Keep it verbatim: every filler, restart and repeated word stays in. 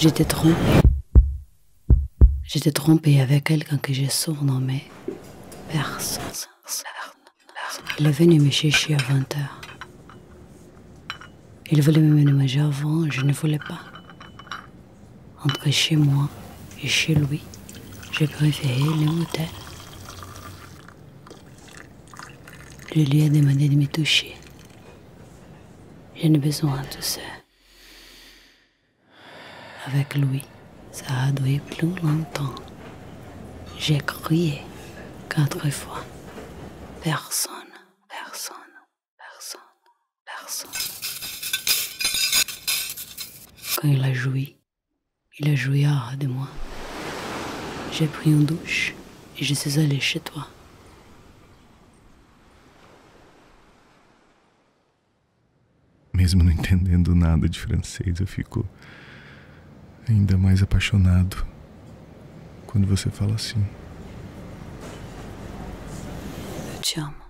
J'étais trompée. J'étais trompée avec quelqu'un que j'ai surnommé personne. Il est venu me chercher à vingt heures. Il voulait me ménager avant, je ne voulais pas. Entre chez moi et chez lui, j'ai préféré les motels. Je lui ai demandé de me toucher. Je n'ai besoin de ça. Avec lui, ça a duré plus longtemps. J'ai crié quatre fois. Personne, personne, personne, personne. Quand il a joui, il a joui hors de moi. J'ai pris une douche e je suis allée chez toi. Mesmo não entendendo nada de francês, eu fico ainda mais apaixonado quando você fala assim. Eu te amo.